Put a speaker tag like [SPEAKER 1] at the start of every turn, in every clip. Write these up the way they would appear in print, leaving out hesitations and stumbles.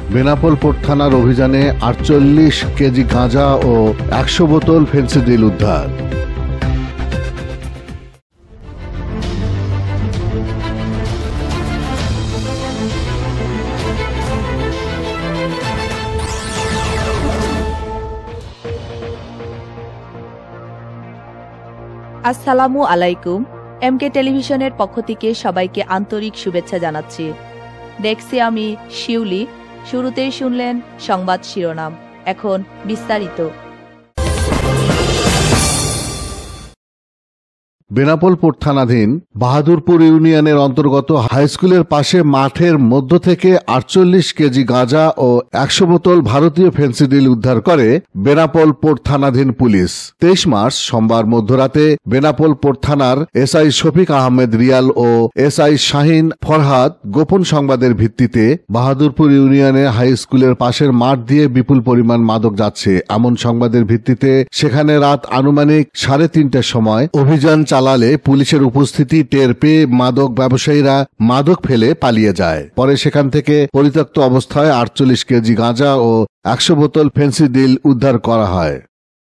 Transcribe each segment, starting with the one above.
[SPEAKER 1] Benapole port থানার অভিযানে 48 KG গাঁজা ও 100 বোতল ফেন্সিডিল উদ্ধার।
[SPEAKER 2] আসসালামু আলাইকুম। এমকে টেলিভিশনের পক্ষ থেকে সবাইকে আন্তরিক শুভেচ্ছা জানাচ্ছি। দেখছি আমি শিউলি। শুরুতেই শুনলেন সংবাদ শিরোনাম, এখন বিস্তারিত।
[SPEAKER 1] বেনাপোল পোর্ট থানাধীন বাহাদুরপুর ইউনিয়নের অন্তর্গত হাইস্কুলের পাশে মাঠের মধ্য থেকে 48 কেজি গাঁজা ও 100 বোতল ভারতীয় ফেন্সিডিল উদ্ধার করে বেনাপোল পোর্ট থানাধীন পুলিশ। 23 মার্চ সোমবার মধ্যরাতে বেনাপোল পোর্ট থানার এসআই শফিক আহমেদ রিয়াল ও এসআই শাহিন ফরহাদ গোপন সংবাদের ভিত্তিতে বাহাদুরপুর ইউনিয়নের হাই স্কুলের পাশের মাঠ দিয়ে বিপুল পরিমাণ মাদক যাচ্ছে এমন সংবাদের ভিত্তিতে সেখানে রাত আনুমানিক 3:30টার সময় অভিযান চালালে পুলিশের উপস্থিতি টের পেয়ে মাদক ব্যবসায়ীরা মাদক ফেলে পালিয়ে যায়। পরে সেখান থেকে পরিত্যক্ত অবস্থায় 48 কেজি গাঁজা ও 100 বোতল ফেন্সিডিল উদ্ধার করা হয়।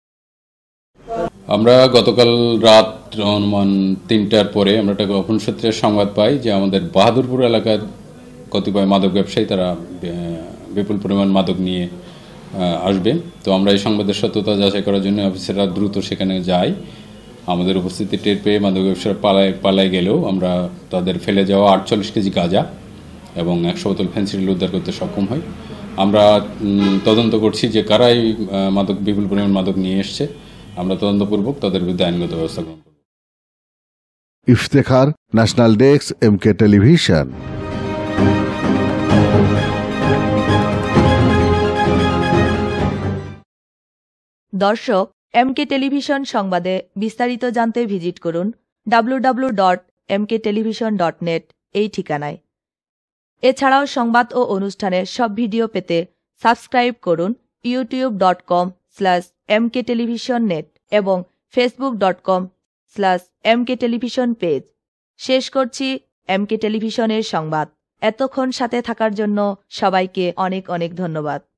[SPEAKER 3] আমরা গতকাল রাত অনুমান 3টার পরে আমরা একটা গোপন সূত্রে সংবাদ পাই যে আমাদের বাহাদুরপুর এলাকার কতিপয় মাদক ব্যবসায়ী তারা বিপুল পরিমাণ মাদক নিয়ে আসবে। তো আমরা এই সংবাদের সত্যতা যাচাই করার জন্য অফিসাররা দ্রুত সেখানে যায়। আমাদের উপস্থিতি টের পেয়ে মাদক ব্যবসায়ীরা পালায় গেলেও আমরা তাদের ফেলে যাওয়া 48 কেজি গাঁজা এবং 100 বোতল ফেন্সিডিল উদ্ধার করতে সক্ষম হই। আমরা তদন্ত করছি যে কারাই বিপুল পরিমাণ মাদক নিয়ে এসছে। আমরা তদন্তপূর্বক তাদের বিরুদ্ধে আইনগত ব্যবস্থা গ্রহণ করব।
[SPEAKER 1] Iftekhar, national desk, MK television.
[SPEAKER 2] দর্শক, এমকে টেলিভিশন সংবাদে বিস্তারিত জানতে ভিজিট করুন www.mktelevision.net এই ঠিকানায়। এছাড়াও সংবাদ ও অনুষ্ঠানের সব ভিডিও পেতে সাবস্ক্রাইব করুন youtube.com/mktelevisionnet এবং facebook.com/mktelevision পেজ। শেষ করছি এমকে টেলিভিশনের সংবাদ। এতক্ষণ সাথে থাকার জন্য সবাইকে অনেক অনেক ধন্যবাদ।